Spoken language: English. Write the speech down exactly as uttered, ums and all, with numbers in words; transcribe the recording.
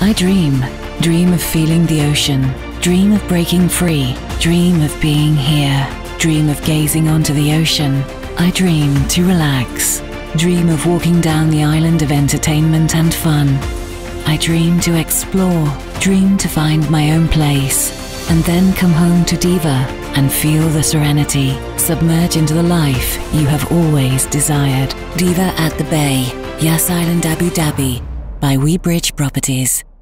I dream. Dream of feeling the ocean. Dream of breaking free. Dream of being here. Dream of gazing onto the ocean. I dream to relax. Dream of walking down the island of entertainment and fun. I dream to explore. Dream to find my own place. And then come home to Diva and feel the serenity. Submerge into the life you have always desired. Diva at the Bay, Yas Island, Abu Dhabi, by WeBridge Properties.